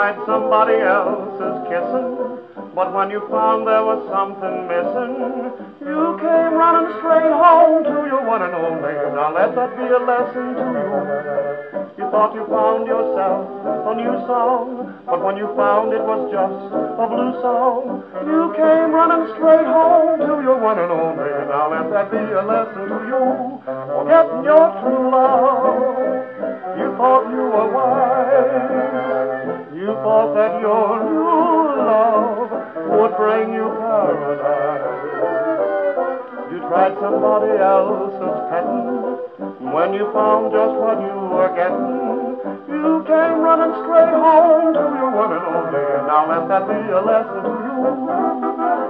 tried somebody else's kissing, but when you found there was something missing, you came running straight home to your one and only. Now let that be a lesson to you. You thought you found yourself a new song, but when you found it was just a blue song, you came running straight home to your one and only. Now let that be a lesson to you. Forgetting your true love, you thought you were wise. You thought that your new love would bring you paradise. You tried somebody else's petting. When you found just what you were getting, you came running straight home to your one and only. Now let that be a lesson to you.